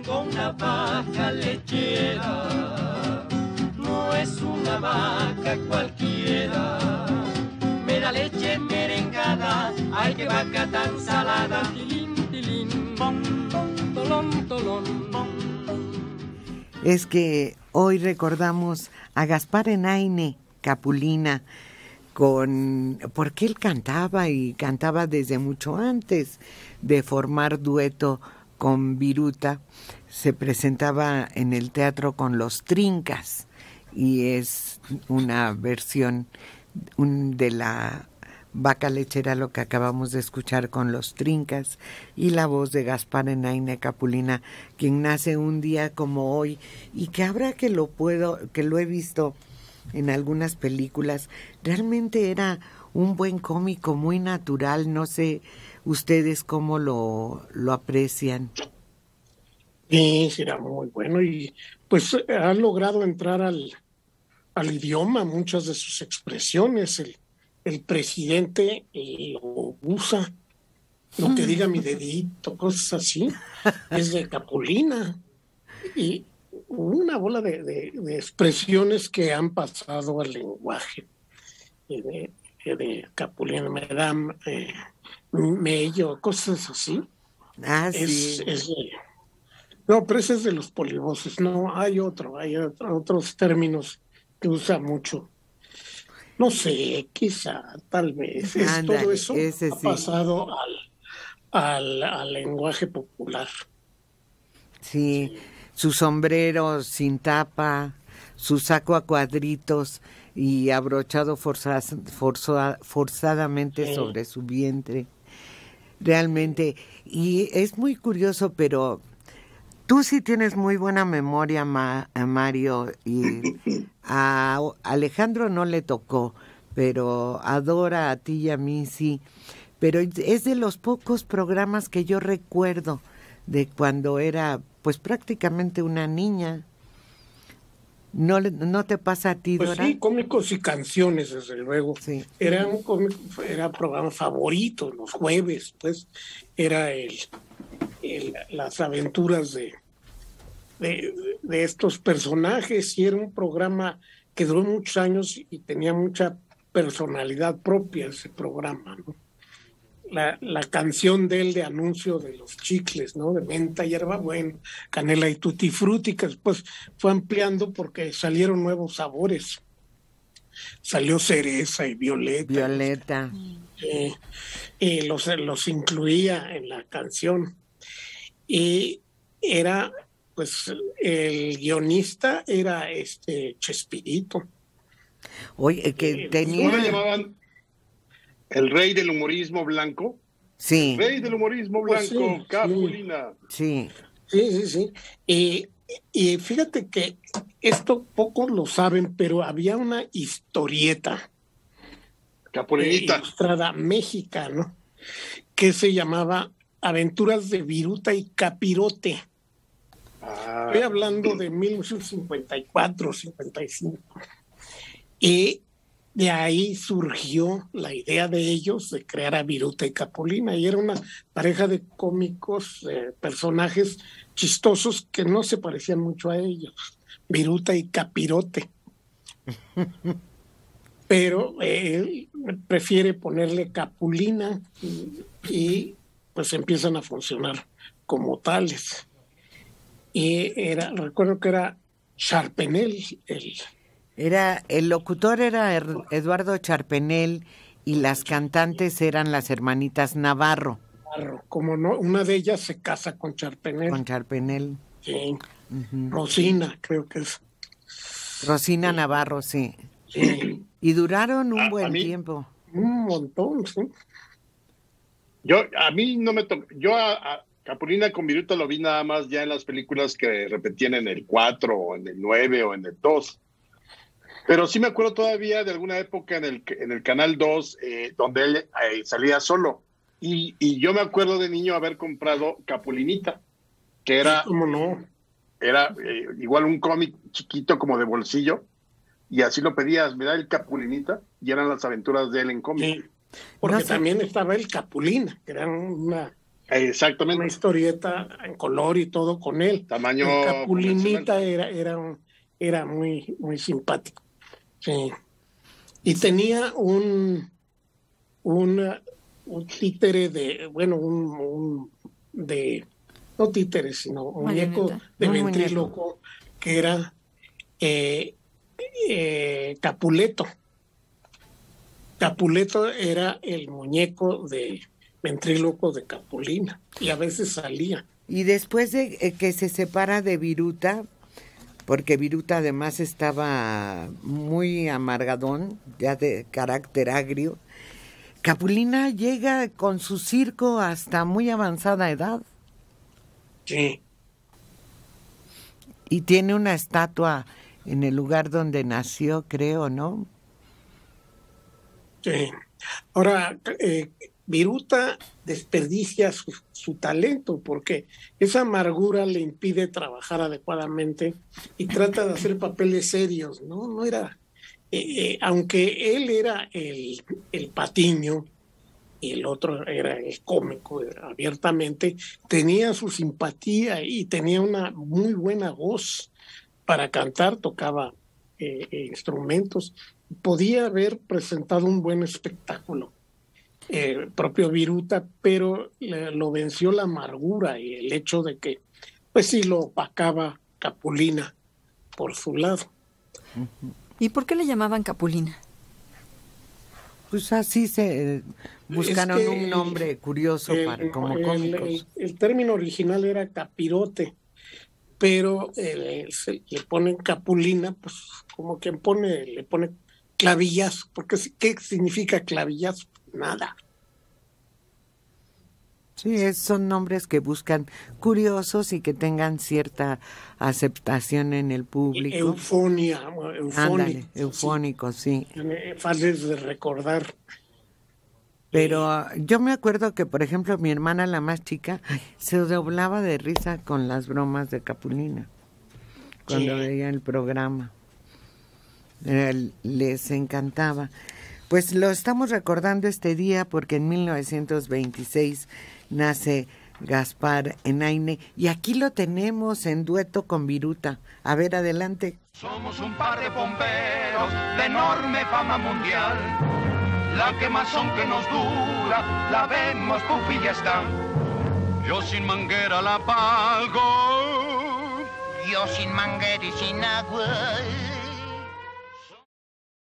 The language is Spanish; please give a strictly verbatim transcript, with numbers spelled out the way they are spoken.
tengo una vaca lechera, no es una vaca cualquiera. Me da leche merengada, ay qué vaca tan salada. Tilín, tilín, pom, pom, tolón, tolón, pom. Es que hoy recordamos a Gaspar Enaine Capulina, con porque él cantaba y cantaba desde mucho antes de formar dueto con Viruta. Se presentaba en el teatro con Los Trincas y es una versión un, de la Vaca Lechera, lo que acabamos de escuchar con Los Trincas, y la voz de Gaspar Enaine Capulina, quien nace un día como hoy y que ahora que lo puedo, que lo he visto en algunas películas, realmente era un buen cómico, muy natural. No sé ustedes cómo lo, lo aprecian. Sí, sí, era muy bueno y pues ha logrado entrar al, al idioma, muchas de sus expresiones. El, el presidente lo usa, lo que diga mi dedito, cosas así, es de Capulina. Y una bola de, de, de expresiones que han pasado al lenguaje de, de, de Capulina, Madame, eh, Mello, cosas así. Ah, es, sí. es de, no, pero ese es de los polivoces. No, hay otro, hay otro, otros términos que usa mucho. No sé, quizá, tal vez. Es, Ándale, todo eso ese ha sí. pasado al, al, al lenguaje popular. Sí, su sombrero sin tapa, su saco a cuadritos y abrochado forzaz, forza, forzadamente Sí. sobre su vientre. Realmente, y es muy curioso, pero tú sí tienes muy buena memoria, Ma, Mario, y a Alejandro no le tocó, pero adora a ti y a mí sí. Pero es de los pocos programas que yo recuerdo de cuando era pues prácticamente una niña. ¿No, no te pasa a ti, Pues Dora? sí, cómicos y canciones, desde luego. Sí. Era un cómico, era programa favorito los jueves, pues era el, el las aventuras de, de, de estos personajes, y era un programa que duró muchos años y tenía mucha personalidad propia ese programa, ¿no? La, la canción de él de anuncio de los chicles, ¿no? De menta, hierbabuena, canela y tutti frutti, que después fue ampliando porque salieron nuevos sabores. Salió cereza y violeta. Violeta. Eh, y los, los incluía en la canción. Y era, pues, el guionista era este Chespirito. Oye, que Eh, tenía... ¿Cómo le llamaban? El rey del humorismo blanco. Sí. El rey del humorismo Pues blanco, sí, Capulina. Sí. Sí, sí, sí. Y, y fíjate que esto pocos lo saben, pero había una historieta eh, Capulinita. ilustrada mexicana que se llamaba Aventuras de Viruta y Capirote. Ah. Estoy hablando de mil novecientos cincuenta y cuatro, cincuenta y cinco. Y de ahí surgió la idea de ellos de crear a Viruta y Capulina, y era una pareja de cómicos, eh, personajes chistosos que no se parecían mucho a ellos, Viruta y Capirote. Pero él eh, prefiere ponerle Capulina y, y pues empiezan a funcionar como tales. Y era, recuerdo que era Charpenel el Era, el locutor era Eduardo Charpenel y las cantantes eran las hermanitas Navarro. Como no, una de ellas se casa con Charpenel. Con Charpenel. Sí. Uh-huh. Rosina, creo que es. Rosina sí. Navarro, sí. Sí. Y duraron un a, buen a mí, tiempo. Un montón, sí. Yo, a mí no me tocó. Yo a, a Capulina con Viruta lo vi nada más ya en las películas que repetían en el cuatro, o en el nueve, o en el dos. Pero sí me acuerdo todavía de alguna época en el, en el Canal dos, eh, donde él eh, salía solo. Y, y yo me acuerdo de niño haber comprado Capulinita, que era, ¿cómo no? Era eh, igual un cómic chiquito como de bolsillo, y así lo pedías, me da el Capulinita, y eran las aventuras de él en cómic. Sí, porque no sé. También estaba el Capulina, que era una Exactamente. Una historieta en color y todo con él. Tamaño. El Capulinita era, era, un, era muy, muy simpático. Sí. Y tenía un, un, un títere de, bueno, un, un de, no títere, sino un muñeco de ventríloco que era eh, eh, Capuleto. Capuleto era el muñeco de ventríloco de Capulina y a veces salía. Y después de eh, que se separa de Viruta, porque Viruta además estaba muy amargadón, ya de carácter agrio, Capulina llega con su circo hasta muy avanzada edad. Sí. Y tiene una estatua en el lugar donde nació, creo, ¿no? Sí. Ahora, eh, Viruta desperdicia su, su talento porque esa amargura le impide trabajar adecuadamente y trata de hacer papeles serios, ¿no? No era, eh, eh, aunque él era el, el patiño y el otro era el cómico abiertamente, tenía su simpatía y tenía una muy buena voz para cantar, tocaba eh, instrumentos, podía haber presentado un buen espectáculo. Eh, propio Viruta, pero le, lo venció la amargura y el hecho de que, pues sí, lo opacaba Capulina por su lado. ¿Y por qué le llamaban Capulina? Pues así se buscaron es que un nombre el, curioso el, para como el, cómicos. El, el término original era capirote, pero eh, se le ponen Capulina, pues como quien pone, le pone clavillazo, porque ¿qué significa clavillazo? Nada. Sí, es, son nombres que buscan curiosos y que tengan cierta aceptación en el público. Eufonia, Ándale, eufónico, sí. sí. Fáciles de recordar. Pero uh, yo me acuerdo que, por ejemplo, mi hermana, la más chica, se doblaba de risa con las bromas de Capulina cuando sí. veía el programa. Eh, les encantaba. Pues lo estamos recordando este día porque en mil novecientos veintiséis nace Gaspar Enaine y aquí lo tenemos en dueto con Viruta. A ver, adelante. Somos un par de bomberos de enorme fama mundial. La quemazón que nos dura, la vemos, puf, y ya está. Yo sin manguera la pago. Yo sin manguera y sin agua.